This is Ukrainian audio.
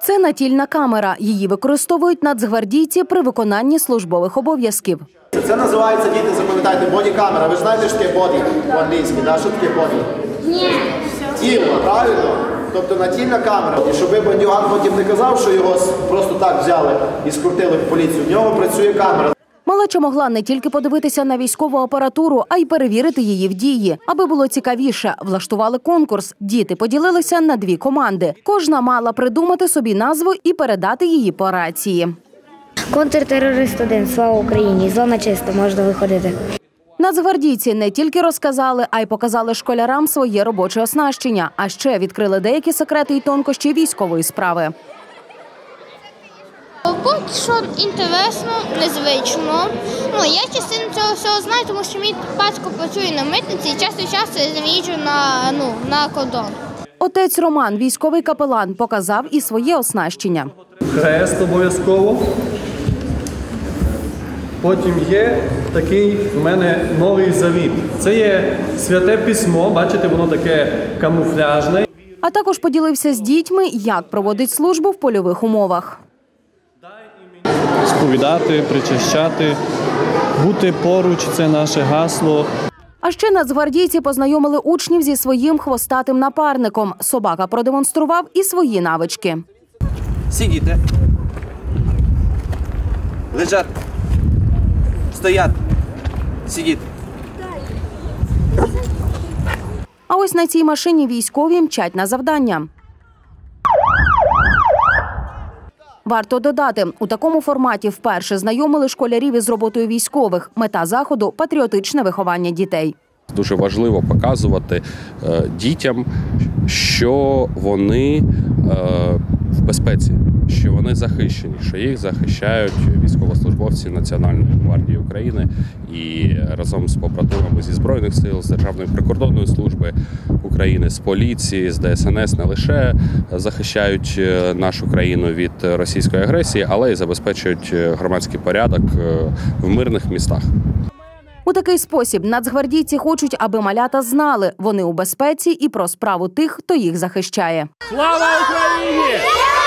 Це натільна камера. Її використовують нацгвардійці при виконанні службових обов'язків. Це називається, діти, запам'ятайте, бодікамера. Ви ж знаєте, що таке боді по-англійськи, да? Що таке боді? Ні. Тіло, правильно? Тобто натільна камера. І щоб бандюган потім не казав, що його просто так взяли і скрутили в поліцію, в нього працює камера. Малеча могла не тільки подивитися на військову апаратуру, а й перевірити її в дії. Аби було цікавіше, влаштували конкурс. Діти поділилися на 2 команди. Кожна мала придумати собі назву і передати її по рації. Контртерорист 1. Слава Україні. Зона чиста. Можна виходити. Нацгвардійці не тільки розказали, а й показали школярам своє робоче оснащення. А ще відкрили деякі секрети й тонкощі військової справи. Поки що інтересно, незвично. Я частину цього всього знаю, тому що мій батько працює на митниці і час від часу я їжджу на кордон. Отець Роман, військовий капелан, показав і своє оснащення. Хрест обов'язково. Потім є такий в мене новий завіт. Це є святе письмо, бачите, воно таке камуфляжне. А також поділився з дітьми, як проводить службу в польових умовах. Сповідати, причащати, бути поруч – це наше гасло. А ще нацгвардійці познайомили учнів зі своїм хвостатим напарником. Собака продемонстрував і свої навички. Сидіти. Лежати. Стояти. Сидіти. А ось на цій машині військові мчать на завдання. Варто додати, у такому форматі вперше знайомили школярів із роботою військових. Мета заходу – патріотичне виховання дітей. Дуже важливо показувати дітям, що вони в безпеці, що вони захищені, що їх захищають військовослужбовці Національної гвардії України і разом з побратимами зі Збройних сил, з Державної прикордонної служби України, з поліції, з ДСНС не лише захищають нашу країну від російської агресії, але й забезпечують громадський порядок в мирних містах. У такий спосіб нацгвардійці хочуть, аби малята знали, вони у безпеці і про справу тих, хто їх захищає. Слава Україні!